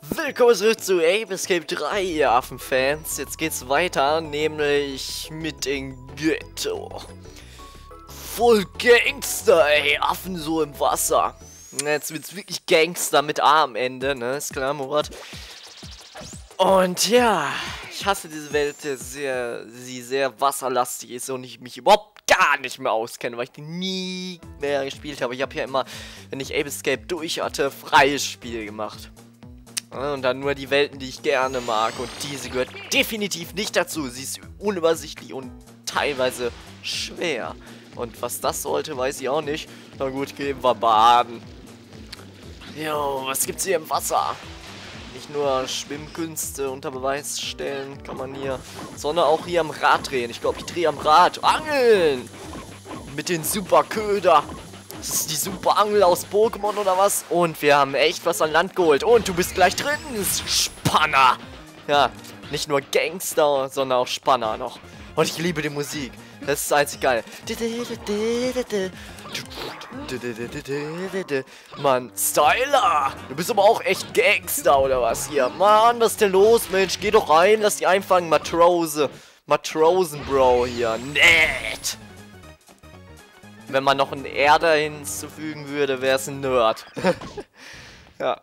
Willkommen zurück zu Ape Escape 3, ihr Affenfans. Jetzt geht's weiter, nämlich mit dem Ghetto. Voll Gangster, ey, Affen so im Wasser. Jetzt wird's wirklich Gangster mit A am Ende, ne, ist klar, Murat. Und ja, ich hasse diese Welt, sie sehr wasserlastig ist und ich mich überhaupt gar nicht mehr auskenne, weil ich die nie mehr gespielt habe. Ich habe ja immer, wenn ich Ape Escape durch hatte, freies Spiel gemacht. Und dann nur die Welten, die ich gerne mag. Und diese gehört definitiv nicht dazu. Sie ist unübersichtlich und teilweise schwer. Und was das sollte, weiß ich auch nicht. Na gut, gehen wir baden. Jo, was gibt's hier im Wasser? Nicht nur Schwimmkünste unter Beweis stellen kann man hier, sondern auch hier am Rad drehen. Ich glaube, ich drehe am Rad. Angeln! Mit den Superköder. Das ist die super Angel aus Pokémon oder was? Und wir haben echt was an Land geholt. Und du bist gleich drin, Spanner. Ja, nicht nur Gangster, sondern auch Spanner noch. Und ich liebe die Musik. Das ist einzig geil. Mann, Styler. Du bist aber auch echt Gangster oder was hier? Mann, was ist denn los, Mensch? Geh doch rein, lass die einfangen, Matrosen, Bro, hier. Nett. Wenn man noch ein R da hinzufügen würde, wäre es ein Nerd. Ja.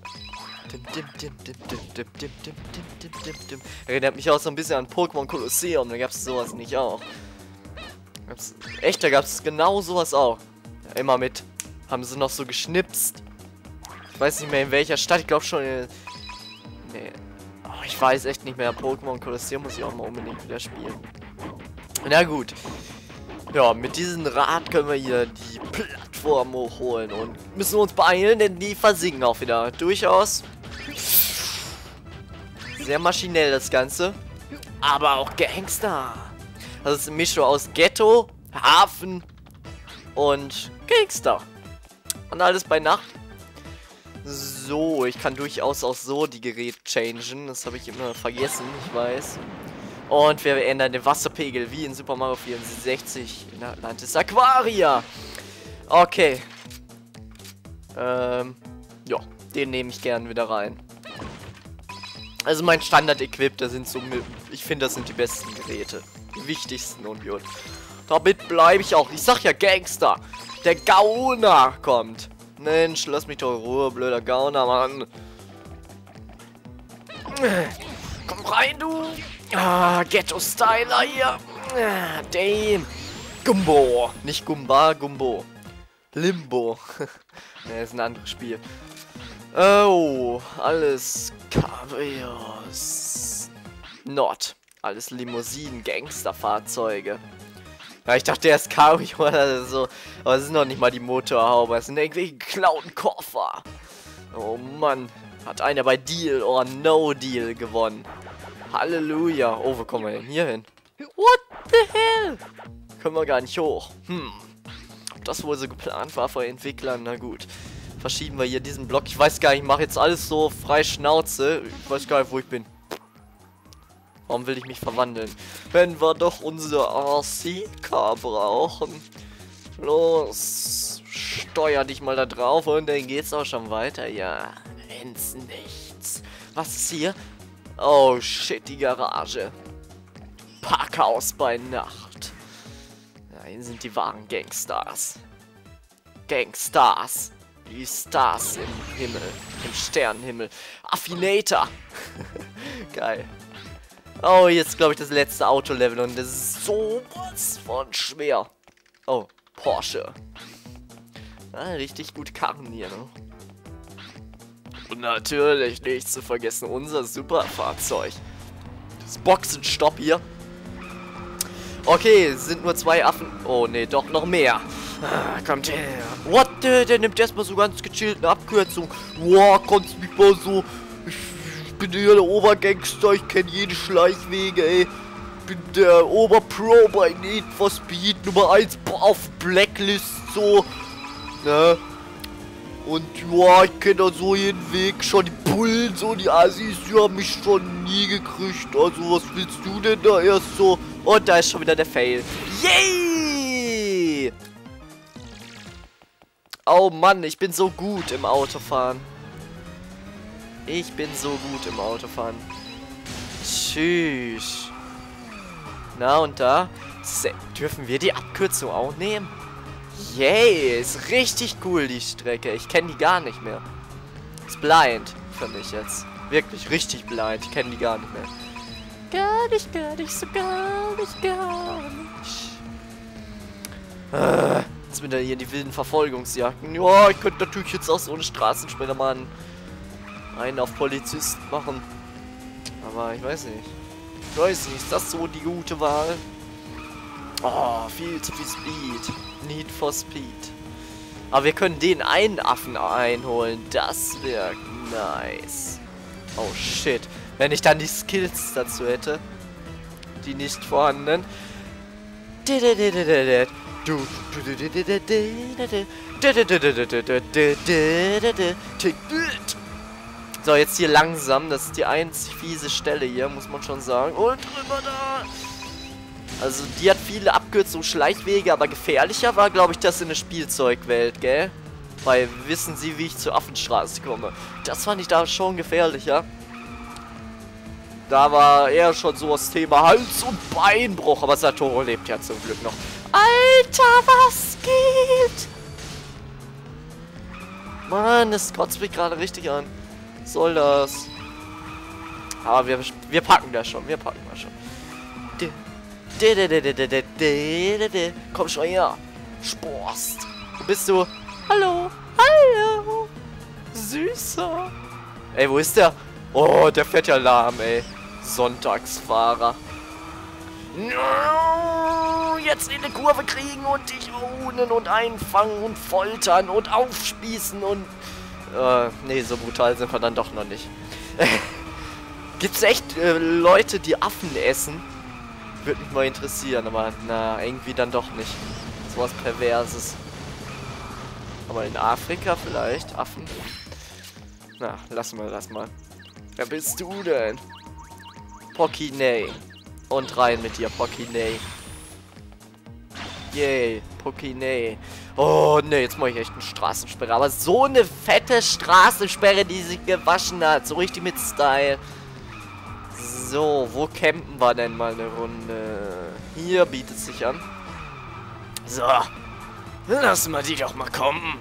Erinnert mich auch so ein bisschen an Pokémon Colosseum, da gab es sowas nicht auch. Echt, da gab es genau sowas auch. Ja, immer mit. Haben sie noch so geschnipst. Ich weiß nicht mehr in welcher Stadt, ich glaube schon in... Nee. Oh, ich weiß echt nicht mehr. Pokémon Colosseum muss ich auch mal unbedingt wieder spielen. Na gut. Ja, mit diesem Rad können wir hier die Plattform hochholen und müssen uns beeilen, denn die versinken auch wieder. Durchaus sehr maschinell das Ganze, aber auch Gangster. Das ist eine Mischung aus Ghetto, Hafen und Gangster. Und alles bei Nacht. So, ich kann durchaus auch so die Geräte changen. Das habe ich immer vergessen, ich weiß. Und wir ändern den Wasserpegel wie in Super Mario 64 in Atlantis Aquaria. Okay. Ja, den nehme ich gern wieder rein. Also mein Standard-Equip, da sind so, ich finde, das sind die besten Geräte. Die wichtigsten und gut. Damit bleibe ich auch. Ich sag ja Gangster. Der Gauner kommt. Mensch, lass mich doch in Ruhe, blöder Gauner, Mann. Komm rein, du. Ah, Ghetto-Styler hier. Ah, damn. Gumbo. Nicht Gumba, Gumbo. Limbo. Ne, ist ein anderes Spiel. Oh, alles Cabrios. Not. Alles Limousinen, Gangsterfahrzeuge. Ja, ich dachte, der ist Cabrio oder so. Aber es sind noch nicht mal die Motorhaube. Es sind irgendwelche geklauten Koffer. Oh Mann. Hat einer bei Deal oder No Deal gewonnen. Halleluja. Oh, wo kommen wir denn hier hin? What the hell? Können wir gar nicht hoch. Ob das wohl so geplant war von Entwicklern? Na gut. Verschieben wir hier diesen Block. Ich weiß gar nicht, ich mache jetzt alles so frei Schnauze. Ich weiß gar nicht, wo ich bin. Warum will ich mich verwandeln? Wenn wir doch unser RC-Car brauchen. Los. Steuer dich mal da drauf und dann geht's auch schon weiter. Ja, ins Nichts. Was ist hier? Oh shit, die Garage. Parkhaus bei Nacht. Ja, hier sind die wahren Gangstars. Gangstars. Die Stars im Himmel. Im Sternenhimmel. Affinator. Geil. Oh, jetzt glaube ich das letzte Autolevel und das ist sowas von schwer. Oh, Porsche. Ja, richtig gut Karren hier, ne? Und natürlich nicht zu vergessen unser Superfahrzeug. Das Boxenstopp hier. Okay, sind nur 2 Affen. Oh ne, doch noch mehr. Ah, kommt her. What? Der nimmt erstmal so ganz gechillt eine Abkürzung. Wow, kannst mich mal so. Ich bin hier der Obergangster, ich kenne jede Schleichwege, ey. Bin der Oberpro bei Need for Speed, Nummer 1 auf Blacklist, so. Ne? Und ja, ich kenne da so jeden Weg, schon die Bullen, so die Assis, die haben mich schon nie gekriegt. Also was willst du denn da erst so? Und da ist schon wieder der Fail. Yay! Oh Mann, ich bin so gut im Autofahren. Ich bin so gut im Autofahren. Tschüss. Na und da? Dürfen wir die Abkürzung auch nehmen? Yay, ist richtig cool die Strecke. Ich kenne die gar nicht mehr. Ist blind für mich jetzt. Wirklich richtig blind. Ich kenne die gar nicht mehr. Gar nicht, so gar nicht. Jetzt sind wir hier die wilden Verfolgungsjagden. Ja, ich könnte natürlich jetzt auch so eine Straßensperre mal einen auf Polizist machen. Aber ich weiß nicht. Ist das so die gute Wahl? Oh, viel zu viel Speed. Need for Speed. Aber wir können den einen Affen einholen. Das wäre nice. Oh shit. Wenn ich dann die Skills dazu hätte. Die nicht vorhandenen. So, jetzt hier langsam. Das ist die einzig fiese Stelle hier, muss man schon sagen. Und drüber da. Also, die hat viele Abkürzungen, Schleichwege, aber gefährlicher war, glaube ich, das in der Spielzeugwelt, gell? Weil, wissen Sie, wie ich zur Affenstraße komme? Das fand ich da schon gefährlicher. Da war eher schon so das Thema Hals- und Beinbruch, aber Satoru lebt ja zum Glück noch. Alter, was geht? Mann, das kotzt mich gerade richtig an. Was soll das? Aber wir packen das schon, Komm schon her. Sporst. Wo bist du? Hallo. Hallo. Süßer. Ey, wo ist der? Oh, der fährt ja lahm, ey. Sonntagsfahrer. No, jetzt in die Kurve kriegen und dich ownen und einfangen und foltern und aufspießen und... nee, so brutal sind wir dann doch noch nicht. Gibt's echt Leute, die Affen essen? Würde mich mal interessieren, aber na, irgendwie dann doch nicht. So was Perverses. Aber in Afrika vielleicht? Affen? Na, lass mal. Wer bist du denn? Pokinay. Und rein mit dir, Pokinay. Yay, Pokinay. Oh, ne, jetzt mache ich echt eine Straßensperre. Aber so eine fette Straßensperre, die sich gewaschen hat. So richtig mit Style. So, wo campen wir denn mal eine Runde? Hier bietet es sich an. So. Lassen wir die doch mal kommen.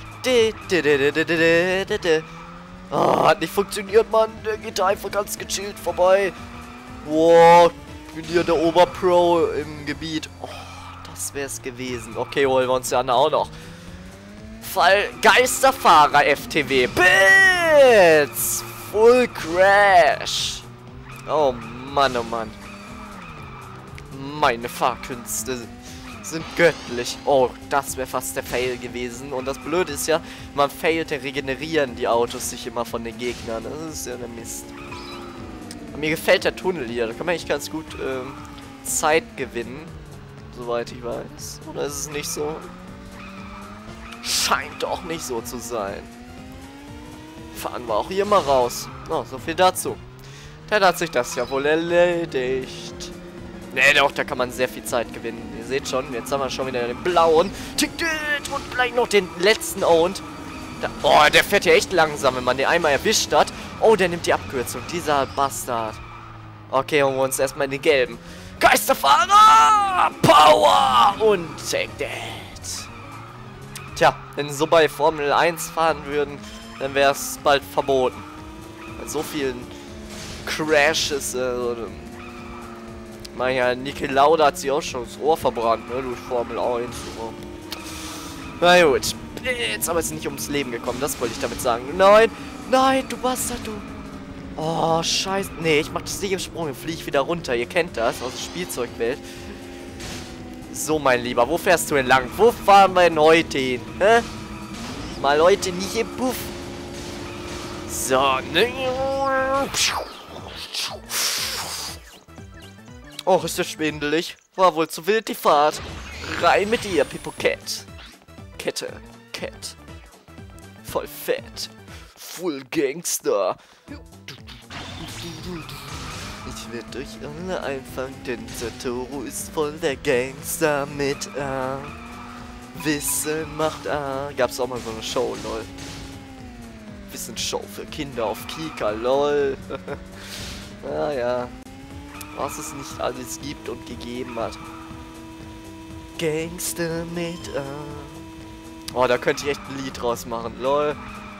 Oh, hat nicht funktioniert, Mann. Der geht da einfach ganz gechillt vorbei. Wow, ich bin hier der Oberpro im Gebiet. Oh, das wär's gewesen. Okay, holen wir uns ja auch noch. Fall Geisterfahrer FTW. Blitz! Full Crash. Oh Mann, oh Mann. Meine Fahrkünste sind göttlich. Oh, das wäre fast der Fail gewesen. Und das Blöde ist ja, man failt, regenerieren die Autos sich immer von den Gegnern. Das ist ja der Mist. Mir gefällt der Tunnel hier. Da kann man eigentlich ganz gut Zeit gewinnen. Soweit ich weiß. Oder ist es nicht so? Scheint doch nicht so zu sein. Fahren wir auch hier mal raus. Oh, so viel dazu. Dann hat sich das ja wohl erledigt. Ne, doch, da kann man sehr viel Zeit gewinnen. Ihr seht schon, jetzt haben wir schon wieder den blauen. Und gleich noch den letzten Owned. Oh, der fährt ja echt langsam, wenn man den einmal erwischt hat. Oh, der nimmt die Abkürzung. Dieser Bastard. Okay, holen wir uns erstmal den gelben. Geisterfahrer! Power! Und take that. Tja, wenn sie so bei Formel 1 fahren würden, dann wäre es bald verboten. Bei so vielen Crashes, ja, Niki Lauda hat sich auch schon das Ohr verbrannt, ne, durch Formel 1. Na gut, jetzt aber ist nicht ums Leben gekommen, das wollte ich damit sagen. Nein, nein, du Bastard, du. Oh, scheiße. Nee, ich mach das nicht im Sprung, fliege ich wieder runter. Ihr kennt das aus der Spielzeugwelt. So, mein Lieber, wo fährst du entlang? Wo fahren wir denn heute hin? Hä? Mal Leute, nicht im Puff. So, ne. Och, ist das schwindelig. War wohl zu wild die Fahrt. Rein mit dir, Pippo Cat. Kette. Cat. Voll fett. Full Gangster. Ich werde euch alle einfangen, denn Satoru ist voll der Gangster mit A. Wissen macht A. Gab's auch mal so eine Show, lol. bisschen Show für Kinder auf Kika, lol. Naja. Was es nicht alles gibt und gegeben hat. Gangster mit Oh, da könnte ich echt ein Lied draus machen, lol.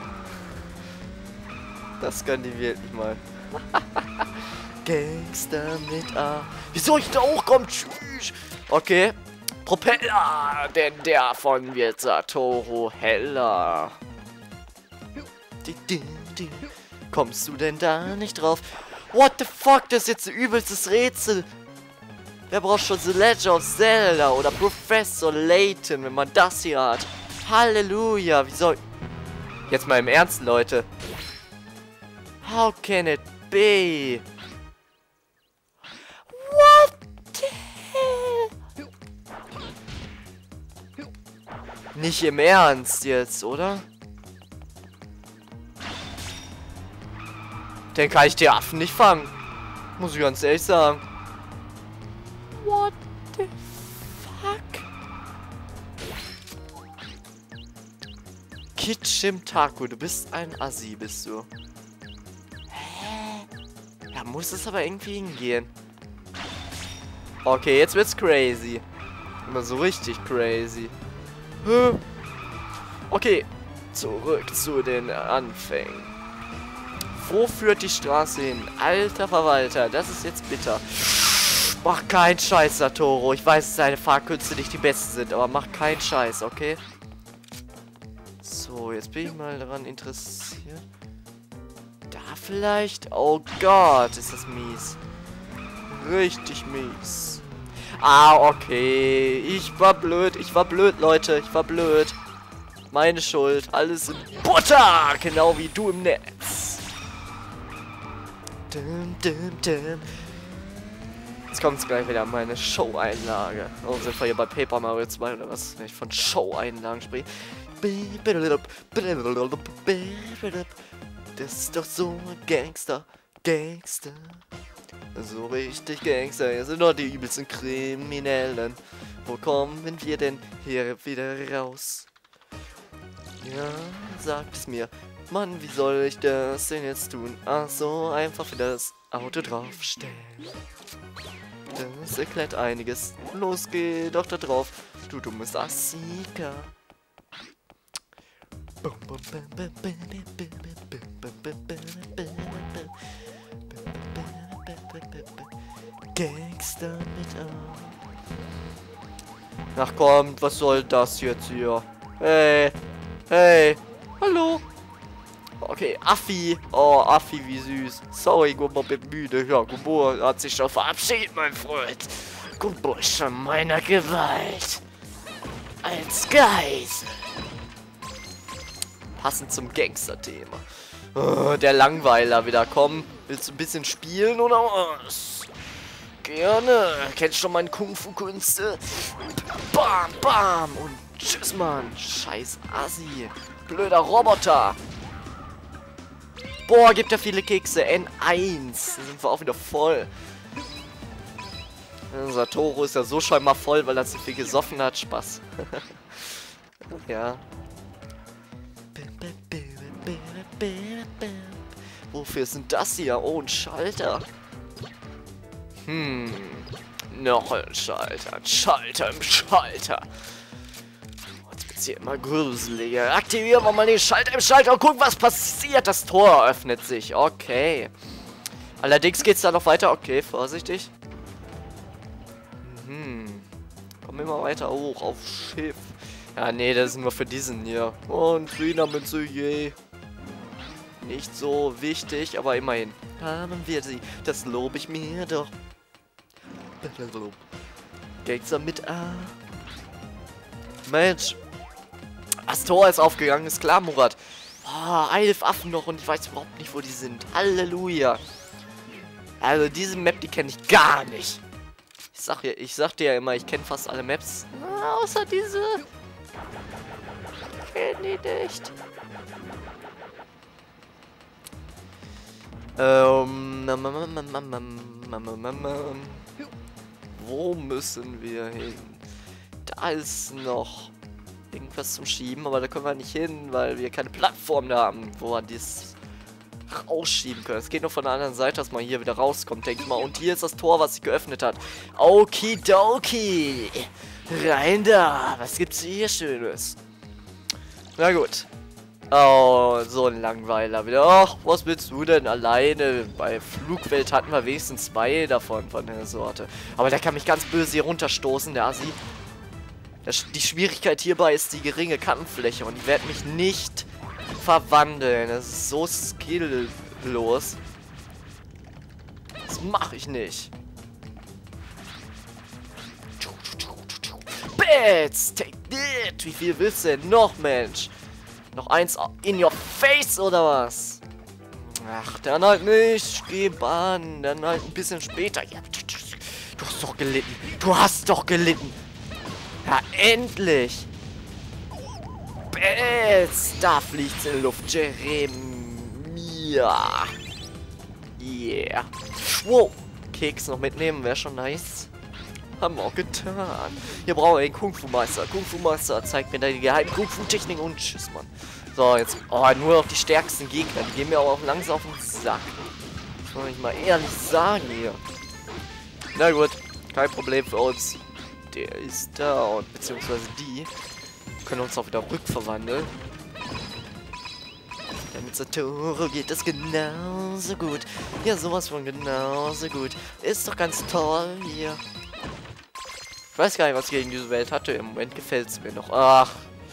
Das können die wirklich mal. Gangster mit A. Wie soll ich da hochkommen? Tschüss. Okay. Propeller, denn der von wird Satoru heller. Kommst du denn da nicht drauf? What the fuck, das ist jetzt ein übelstes Rätsel. Wer braucht schon The Legend of Zelda oder Professor Layton, wenn man das hier hat? Halleluja, wie soll... Jetzt mal im Ernst, Leute. How can it be? What the hell? Nicht im Ernst jetzt, oder? Den kann ich die Affen nicht fangen. Muss ich ganz ehrlich sagen. What the fuck? Kichimtaku, du bist ein Assi, bist du. Hä? Da muss es aber irgendwie hingehen. Okay, jetzt wird's crazy. Immer so richtig crazy. Okay, zurück zu den Anfängen. Wo führt die Straße hin? Alter Verwalter, das ist jetzt bitter. Mach keinen Scheiß, Satoru. Ich weiß, dass deine Fahrkünste nicht die besten sind, aber mach keinen Scheiß, okay? So, jetzt bin ich mal daran interessiert. Da vielleicht? Oh Gott, ist das mies. Richtig mies. Ah, okay. Ich war blöd, Leute. Ich war blöd. Meine Schuld. Alles in Butter. Genau wie du im Netz. Jetzt kommt es gleich wieder an meine Show-Einlage. Oh, sind wir hier bei Paper Mario 2 oder was? Wenn ich von Show-Einlagen spreche. Das ist doch so ein Gangster. So richtig Gangster. Hier sind doch die übelsten Kriminellen. Wo kommen wir denn hier wieder raus? Ja, sagt es mir. Mann, wie soll ich das denn jetzt tun? Ach so, einfach für das Auto draufstellen. Das erklärt einiges. Los, geh doch da drauf. Du dummes Assika. Gangster mit A. Ach kommt, was soll das jetzt hier? Hey, hallo. Okay, Affi. Oh, Affi, wie süß. Sorry, Gumbo, bin müde. Ja, Gumbo hat sich schon verabschiedet, mein Freund. Gumbo ist schon meiner Gewalt. Als Geisel. Passend zum Gangster-Thema. Oh, der Langweiler wieder. Komm, willst du ein bisschen spielen oder was? Gerne. Kennst schon meine Kung-Fu-Künste? Bam, bam. Und tschüss, Mann. Scheiß Assi. Blöder Roboter. Boah, gibt ja viele Kekse. N1. Da sind wir auch wieder voll. Satoru ist ja so scheinbar voll, weil er zu viel gesoffen hat. Spaß. Ja. Wofür sind das hier? Oh, ein Schalter. Noch ein Schalter. Ein Schalter im Schalter. Jetzt wird's hier immer gruseliger. Aktivieren wir mal den Schalter im Schalter und gucken, was passiert. Das Tor öffnet sich. Okay. Allerdings geht's da noch weiter. Okay, vorsichtig. Kommen wir mal weiter hoch auf Schiff. Ja, nee, das ist nur für diesen hier. Und Münze, je. Nicht so wichtig, aber immerhin. Haben wir sie. Das lobe ich mir doch. Gangster mit A. Mensch. Das Tor ist aufgegangen, ist klar, Murat. Oh, 11 Affen noch und ich weiß überhaupt nicht, wo die sind. Halleluja. Also diese Map, die kenne ich gar nicht. Ich sag dir ja immer, ich kenne fast alle Maps. Außer diese. Kenn die nicht. Wo müssen wir hin? Da ist noch irgendwas zum Schieben, aber da können wir nicht hin, weil wir keine Plattform da haben, wo wir das rausschieben können. Es geht nur von der anderen Seite, dass man hier wieder rauskommt, denke ich mal. Und hier ist das Tor, was sich geöffnet hat. Okidoki. Rein da. Was gibt's hier Schönes? Na gut. Oh, so ein Langweiler wieder. Ach, was willst du denn alleine? Bei Flugwelt hatten wir wenigstens 2 davon, von der Sorte. Aber der kann mich ganz böse hier runterstoßen, der Assi. Die Schwierigkeit hierbei ist die geringe Kantenfläche und ich werde mich nicht verwandeln. Das ist so skilllos. Das mache ich nicht. Bats, take it. Wie viel willst du denn noch, Mensch? Noch eins in your face, oder was? Ach, dann halt nicht. Geh an. Dann halt ein bisschen später. Ja, du hast doch gelitten. Du hast doch gelitten. Ja, endlich. Bats. Da fliegt's in die Luft. Jeremia. Yeah. Wow. Keks noch mitnehmen wäre schon nice. Haben wir auch getan. Hier brauchen wir den Kung-Fu-Meister. Kung-Fu-Meister zeigt mir da die geheimen Kung-Fu-Techniken und tschüss, Mann. So, jetzt. Oh, nur noch die stärksten Gegner. Die gehen mir aber auch langsam auf den Sack. Das muss ich mal ehrlich sagen hier. Na gut. Kein Problem für uns. Der ist da. Und beziehungsweise die können uns auch wieder rückverwandeln. Ja, mit Satoru geht das genauso gut. Ja, sowas von genauso gut. Ist doch ganz toll hier. Ich weiß gar nicht, was ich gegen diese Welt hatte. Im Moment gefällt es mir noch. Ach.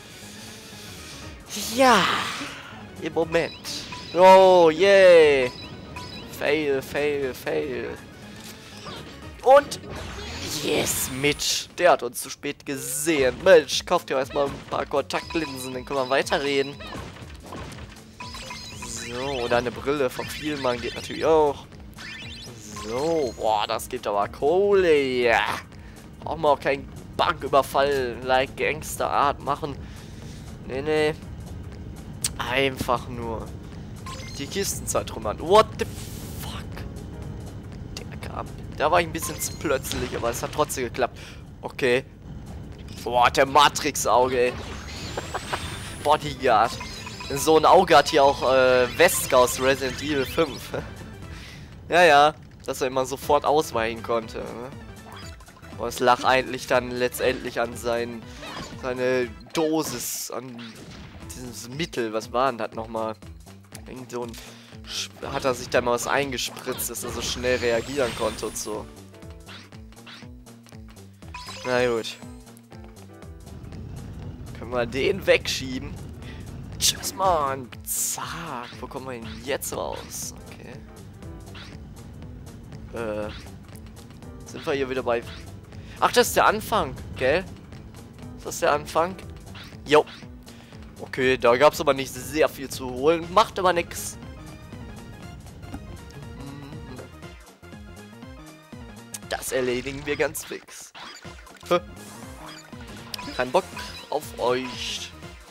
Ja. Im Moment. Oh, yay. Fail, fail, fail. Und yes, Mitch. Der hat uns zu spät gesehen. Mensch, kauft ihr erstmal ein paar Kontaktlinsen, dann können wir weiterreden. So, oder eine Brille vom Vielmann geht natürlich auch. So, boah, das gibt aber Kohle, ja. Brauchen wir auch keinen Banküberfall like Gangsterart machen. Nee, nee. Einfach nur die Kisten zertrümmern. What the fuck? Der kam. Da war ich ein bisschen zu plötzlich, aber es hat trotzdem geklappt. Okay. Boah, der Matrix-Auge, ey. Bodyguard. So ein Auge hat hier auch Wesker aus Resident Evil 5. Ja, ja. Dass er immer sofort ausweichen konnte. Ne? Und es lag eigentlich dann letztendlich an seine Dosis, an dieses Mittel. Was war denn das nochmal? Irgend so ein... Hat er sich da mal was eingespritzt, dass er so schnell reagieren konnte und so. Na gut. Können wir den wegschieben? Tschüss, Mann. Zack. Wo kommen wir denn jetzt raus? Okay. Sind wir hier wieder bei... Ach, das ist der Anfang, gell? Ist das der Anfang? Jo. Okay, da gab es aber nicht sehr viel zu holen. Macht aber nix. Das erledigen wir ganz fix. Kein Bock auf euch.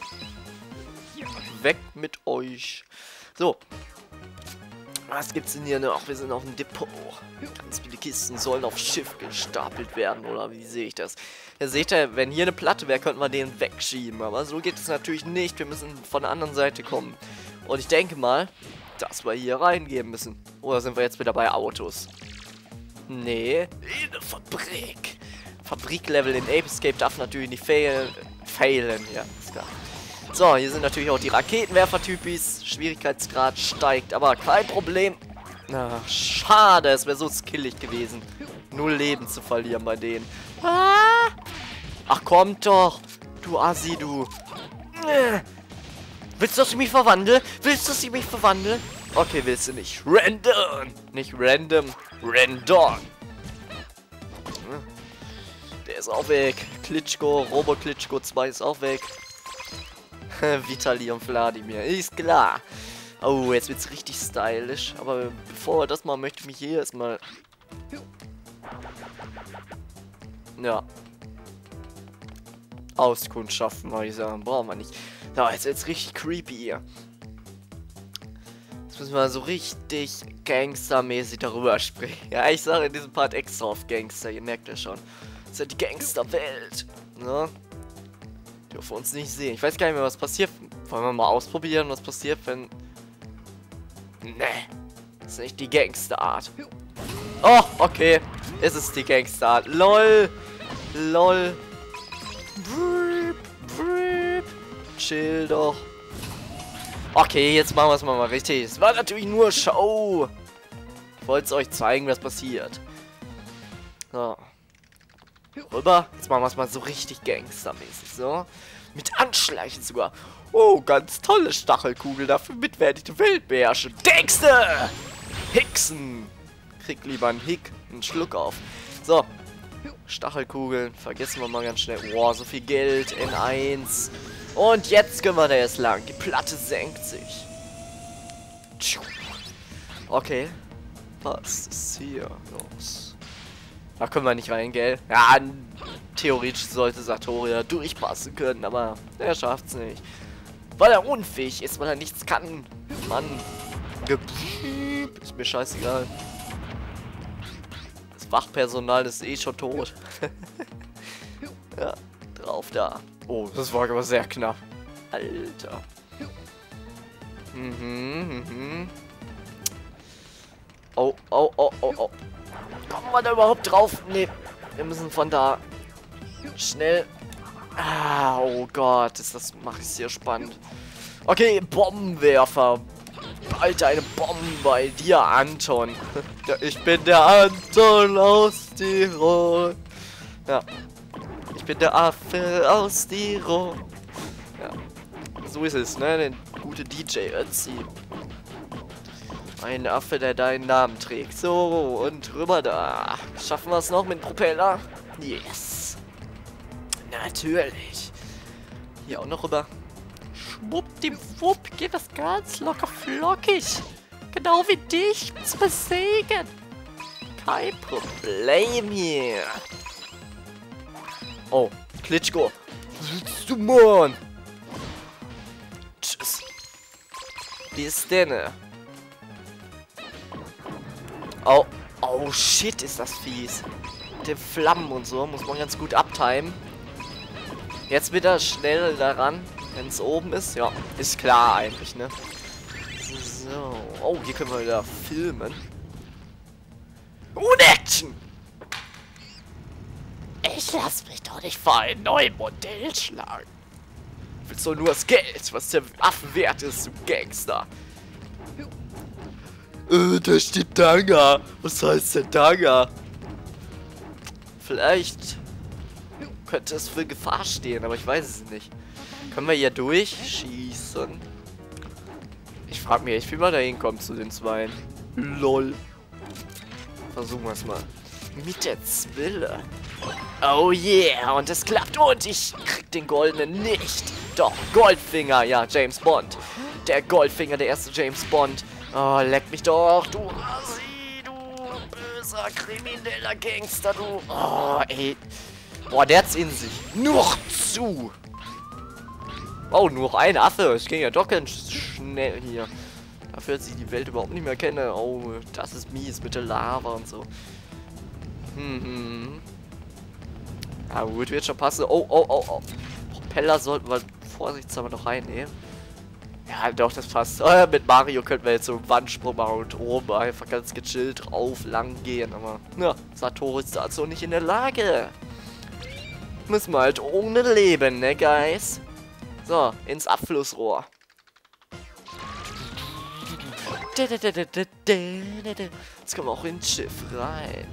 Weg mit euch. So. Was gibt's denn hier noch? Wir sind auf dem Depot. Ganz viele Kisten sollen auf Schiff gestapelt werden, oder wie sehe ich das? Ja, seht ihr, wenn hier eine Platte wäre, könnten wir den wegschieben. Aber so geht es natürlich nicht. Wir müssen von der anderen Seite kommen. Und ich denke mal, dass wir hier reingehen müssen. Oder sind wir jetzt wieder bei Autos? Nee, in der Fabrik. Fabriklevel in Ape Escape darf natürlich nicht failen. Ja, ist klar. So, hier sind natürlich auch die Raketenwerfer-Typis. Schwierigkeitsgrad steigt, aber kein Problem. Ach, schade, es wäre so skillig gewesen. 0 Leben zu verlieren bei denen. Ah! Ach, kommt doch. Du Assi, du. Willst du, dass ich mich verwandle? Willst du, dass ich mich verwandle? Okay, willst du nicht. Random. Nicht random. Random. Der ist auch weg. Klitschko, Robo-Klitschko 2 ist auch weg. Vitali und Wladimir. Ist klar. Oh, jetzt wird's richtig stylisch. Aber bevor wir das machen, möchte ich mich hier erstmal... Ja. Auskundschaften, würde ich sagen. Brauchen wir nicht. So, jetzt wird's richtig creepy hier. Jetzt müssen wir so richtig gangstermäßig darüber sprechen. Ja, ich sage in diesem Part extra auf Gangster. Ihr merkt ja schon. Das ist ja die Gangsterwelt. Ne? Dürfen uns nicht sehen. Ich weiß gar nicht mehr, was passiert. Wollen wir mal ausprobieren, was passiert, wenn... Nee. Das ist nicht die Gangsterart. Oh, okay. Es ist die Gangsterart. LOL. LOL. Chill doch. Okay, jetzt machen wir es mal richtig. Es war natürlich nur Show. Ich wollte es euch zeigen, was passiert. So. Rüber. Jetzt machen wir es mal so richtig gangstermäßig. So. Mit Anschleichen sogar. Oh, ganz tolle Stachelkugel. Dafür werde ich die Welt beherrschen. Gangster! Hixen. Krieg lieber einen Hick. Einen Schluck auf. So. Stachelkugeln. Vergessen wir mal ganz schnell. Boah, so viel Geld. N1. Und jetzt können wir da erst lang. Die Platte senkt sich. Okay. Was ist hier los? Da können wir nicht rein, gell? Ja, theoretisch sollte Satori durchpassen können, aber er schafft's nicht. Weil er unfähig ist, weil er nichts kann. Mann. Ist mir scheißegal. Das Wachpersonal ist eh schon tot. Ja, drauf da. Oh, das war aber sehr knapp. Alter. Oh, oh, oh, oh, oh. Kommen wir da überhaupt drauf? Nee, wir müssen von da schnell. Ah, oh Gott, mache ich sehr spannend. Okay, Bombenwerfer. Alter, eine Bombe bei dir, Anton. Ja, ich bin der Anton aus Tirol. Ja. Ich bin der Affe aus Tirol. Ja. So ist es, ne? Der gute DJ Ötzi. Ein Affe, der deinen Namen trägt. So, und rüber da. Schaffen wir es noch mit dem Propeller? Yes. Natürlich. Hier auch noch rüber. Schwuppdiwupp geht das ganz locker flockig. Genau wie dich zu besiegen. Kein Problem hier. Oh, Klitschko. Sitzt du, Mann? Tschüss. Bis denne. Oh, oh shit, ist das fies. Mit den Flammen und so muss man ganz gut abtimen. Jetzt wieder schnell daran, wenn es oben ist. Ja, ist klar eigentlich, ne? So. Oh, hier können wir wieder filmen. Und Action! Ich lass mich doch nicht vor ein neues Modell schlagen. Willst doch nur das Geld, was der Affe wert ist, du Gangster. Da steht Danga. Was heißt der Danga? Vielleicht könnte es für Gefahr stehen, aber ich weiß es nicht. Können wir hier durchschießen? Ich frage mich echt, wie man da hinkommt zu den Zweien. LOL. Versuchen wir es mal. Mit der Zwille. Oh yeah, und es klappt und ich krieg den goldenen nicht. Doch, Goldfinger, ja, James Bond. Der Goldfinger, der erste James Bond. Oh, leck mich doch, du Asi, du böser krimineller Gangster, du. Oh, ey. Boah, der hat's in sich. Nur zu. Oh, nur ein Affe. Es ging ja doch ganz schnell hier. Dafür, dass ich die Welt überhaupt nicht mehr kenne. Oh, das ist mies mit der Lava und so. Ah, gut, wird schon passen. Oh, oh, oh, oh. Propeller sollten wir vorsichtshalber noch reinnehmen. Ja, doch, das passt. Mit Mario könnten wir jetzt so einen Wandsprung machen und oben einfach ganz gechillt drauf lang gehen. Aber, ja, Satori ist dazu nicht in der Lage. Müssen wir halt ohne leben, ne, Guys? So, ins Abflussrohr. Jetzt kommen wir auch ins Schiff rein.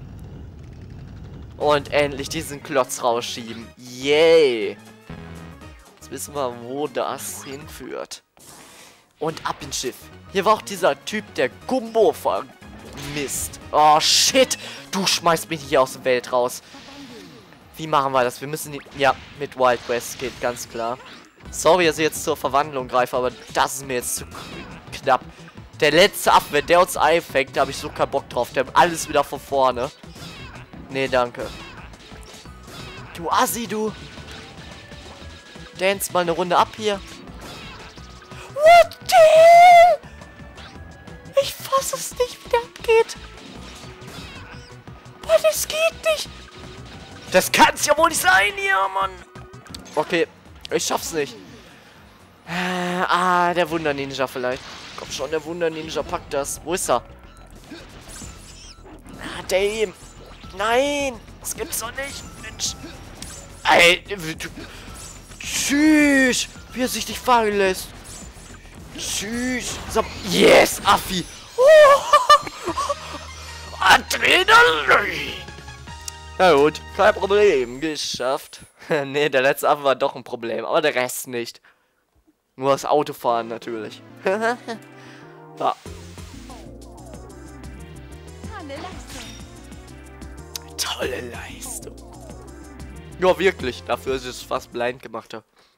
Und endlich diesen Klotz rausschieben. Yay! Jetzt wissen wir, wo das hinführt. Und ab ins Schiff. Hier war auch dieser Typ, der Gumbo vermisst. Oh, shit! Du schmeißt mich hier aus der Welt raus. Wie machen wir das? Wir müssen... Ja, mit Wild West geht ganz klar. Sorry, dass ich jetzt zur Verwandlung greife, aber das ist mir jetzt zu knapp. Der letzte Affe, wenn der uns einfängt, da habe ich so keinen Bock drauf. Der hat alles wieder von vorne. Nee, danke. Du Assi, du. Dance mal eine Runde ab hier. What the hell? Ich fasse es nicht, wie der abgeht. Boah, das geht nicht. Das kann's ja wohl nicht sein hier, Mann. Okay, Ich schaff's nicht. Der Wunder-Ninja vielleicht. Komm schon, der Wunder-Ninja packt das. Wo ist er? Damn. Nein. Das gibt's doch nicht. Mensch. Ey. Tschüss. Wie er sich nicht fangen lässt. Tschüss. So. Yes, Affi. Adrenalin. Na gut, kein Problem. Geschafft. Ne, der letzte Affe war doch ein Problem, aber der Rest nicht. Nur das Autofahren natürlich. Ja. Tolle Leistung. Tolle Leistung. Ja, wirklich. Dafür ist es fast blind gemacht.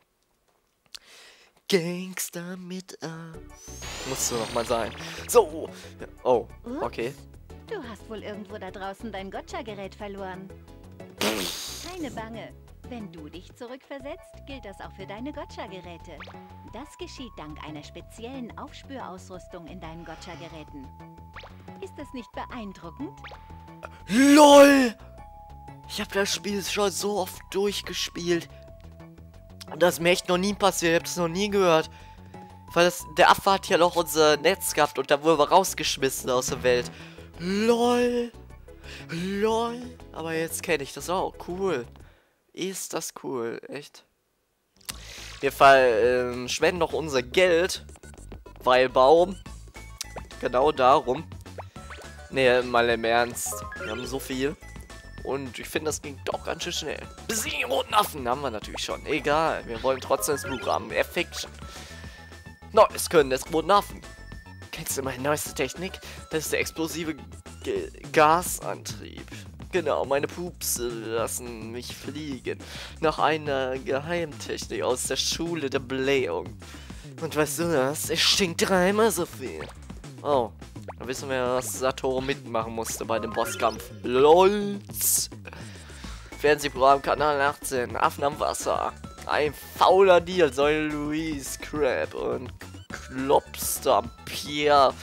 Gangster mit A. Musst du noch mal sein. So. Oh, okay. Du hast wohl irgendwo da draußen dein Gotcha-Gerät verloren. Keine Bange. Wenn du dich zurückversetzt, gilt das auch für deine Gotcha-Geräte. Das geschieht dank einer speziellen Aufspürausrüstung in deinen Gotcha-Geräten. Ist das nicht beeindruckend? LOL! Ich habe das Spiel schon so oft durchgespielt. Und das ist mir echt noch nie passiert. Ich habe es noch nie gehört. Weil der Affe hat ja noch unser Netz gehabt und da wurden wir rausgeschmissen aus der Welt. LOL! LOL! Aber jetzt kenne ich das auch. Cool. Ist das cool. Echt. Wir verschwenden noch unser Geld. Weil Baum. Genau darum. Nee, mal im Ernst. Wir haben so viel. Und ich finde, das ging doch ganz schön schnell. Besiegen den roten Affen haben wir natürlich schon. Egal, wir wollen trotzdem das Buch haben. Fiction. Neues Können des roten Affen. Kennst du meine neueste Technik? Das ist der explosive Gasantrieb. Genau, meine Pupse lassen mich fliegen. Nach einer Geheimtechnik aus der Schule der Blähung. Und weißt du was? Es stinkt dreimal so viel. Oh. Da wissen wir, was Satoru mitmachen musste bei dem Bosskampf. LOLz. Fernsehprogramm Kanal 18. Affen am Wasser. Ein fauler Deal soll Louise Crab und Klopster Pierre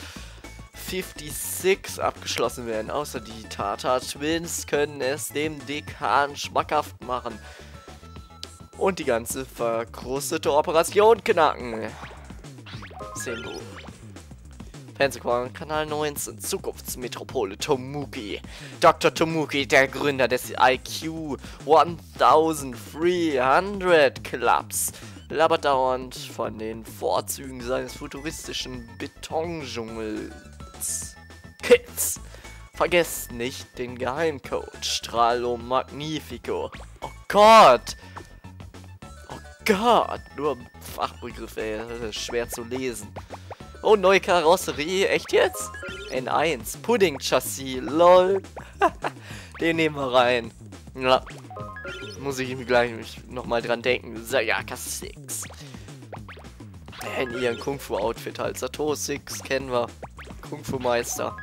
56 abgeschlossen werden. Außer die Tata Twins können es dem Dekan schmackhaft machen. Und die ganze verkrustete Operation knacken. 10 Buch. Fernsehprogramm Kanal 19, Zukunftsmetropole Tomuki. Dr. Tomuki, der Gründer des IQ 1300 Clubs, labert dauernd von den Vorzügen seines futuristischen Betondschungels. Kids, vergesst nicht den Geheimcode Stralo Magnifico. Oh Gott! Oh Gott! Nur Fachbegriffe, ey, das ist schwer zu lesen. Oh, neue Karosserie. Echt jetzt? N1. Pudding-Chassis. LOL. Den nehmen wir rein. Ja. Muss ich mir gleich nochmal dran denken. Sayaka 6. In ihrem Kung-Fu-Outfit halt. Satoru 6 kennen wir. Kung-Fu-Meister.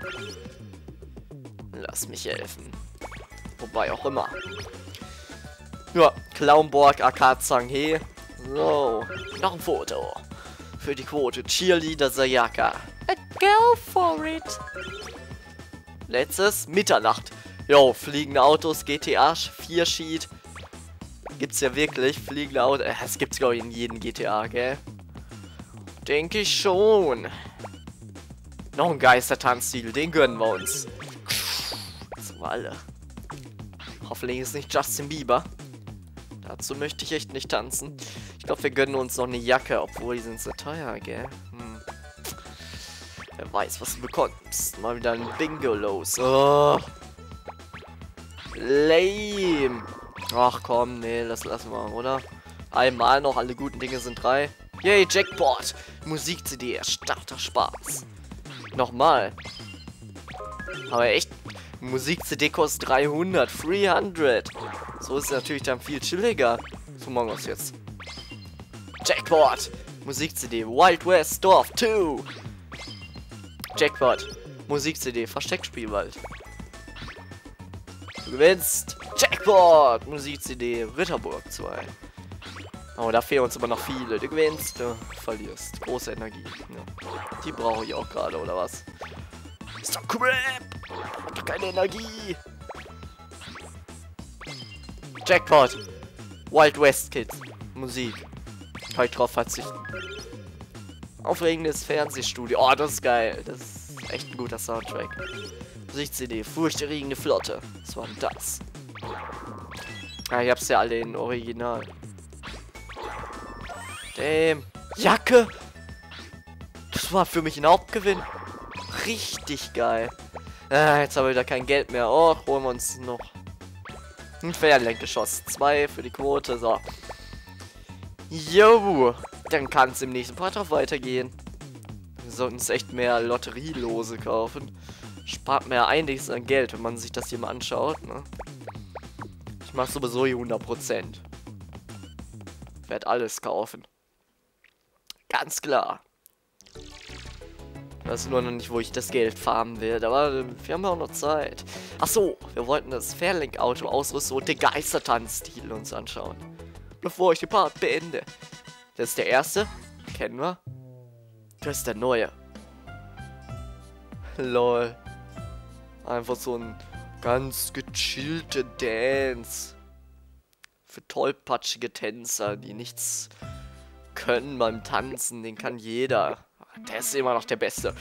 Lass mich helfen. Wobei auch immer. Ja, Clownborg, Akazang-He. So. Noch ein Foto. Für die Quote. Cheerleader Sayaka. Go for it. Letztes. Mitternacht. Jo, fliegende Autos. GTA 4 Sheet. Gibt's ja wirklich. Fliegende Autos. Das gibt's, glaube ich, in jedem GTA, gell? Denke ich schon. Noch ein Geistertanzstil. Den gönnen wir uns. So alle. Hoffentlich ist nicht Justin Bieber. Dazu möchte ich echt nicht tanzen. Ich glaube, wir gönnen uns noch eine Jacke, obwohl die sind so teuer, gell? Wer weiß, was du bekommst. Mal wieder ein Bingo los. Oh. Lame. Ach komm, nee, das lassen wir, oder? Einmal noch, alle guten Dinge sind 3. Yay, Jackpot. Musik-CD, erstarrter Spaß. Nochmal. Aber echt, Musik-CD kostet 300. 300. So ist es natürlich dann viel chilliger. So machen wir es jetzt. Jackpot. Musik-CD. Wild West Dorf 2. Jackpot. Musik-CD. Versteckspielwald. Du gewinnst. Jackpot. Musik-CD. Ritterburg 2. Oh, da fehlen uns aber noch viele. Du gewinnst. Du verlierst. Große Energie. Ja. Die brauche ich auch gerade, oder was? Mr. Crab. Hab doch keine Energie. Jackpot. Wild West Kids. Musik. Kann ich drauf verzichten. Aufregendes Fernsehstudio. Oh, das ist geil. Das ist echt ein guter Soundtrack. Musik-CD. Furchterregende Flotte. Was war denn das? Ah, ich hab's ja alle in Original. Damn. Jacke! Das war für mich ein Hauptgewinn. Richtig geil. Ah, jetzt haben wir wieder kein Geld mehr. Oh, holen wir uns noch ein Fernlenkgeschoss. 2 für die Quote. So. Jo. Dann kann es im nächsten Part auch weitergehen. Wir sollten uns echt mehr Lotterielose kaufen. Spart mehr einiges an Geld, wenn man sich das hier mal anschaut. Ne? Ich mache sowieso hier 100%. Werd alles kaufen. Ganz klar. Ich weiß nur noch nicht, wo ich das Geld farmen werde, aber wir haben ja auch noch Zeit. Ach so, wir wollten das Fairlink-Auto ausrüsten und den Geistertanz-Stil uns anschauen. Bevor ich den Part beende. Das ist der erste. Kennen wir. Das ist der neue. Lol. Einfach so ein ganz gechillte Dance. Für tollpatschige Tänzer, die nichts können beim Tanzen. Den kann jeder. Der ist immer noch der Beste.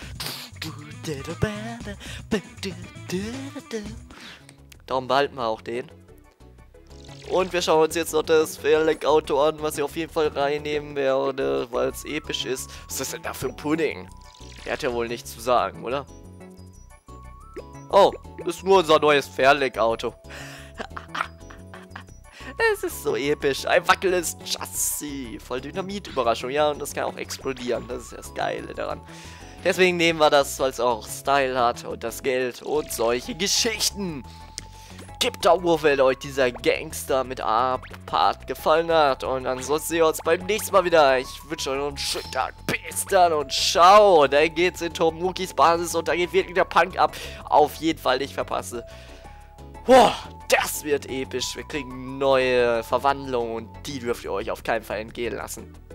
Darum behalten wir auch den. Und wir schauen uns jetzt noch das Fairlink-Auto an, was ich auf jeden Fall reinnehmen werde, weil es episch ist. Was ist das denn da für ein Pudding? Der hat ja wohl nichts zu sagen, oder? Oh, das ist nur unser neues Fairlink-Auto. Es ist so episch. Ein wackelndes Chassis. Voll Dynamit-Überraschung. Ja, und das kann auch explodieren. Das ist das Geile daran. Deswegen nehmen wir das, weil es auch Style hat und das Geld und solche Geschichten. Gebt Daumen hoch, wenn euch dieser Gangster mit A-Part gefallen hat. Und ansonsten sehen wir uns beim nächsten Mal wieder. Ich wünsche euch noch einen schönen Tag. Bis dann und ciao. Dann geht's in Tomukis Basis und da geht wirklich der Punk ab. Auf jeden Fall nicht verpasse. Boah, das wird episch. Wir kriegen neue Verwandlungen und die dürft ihr euch auf keinen Fall entgehen lassen.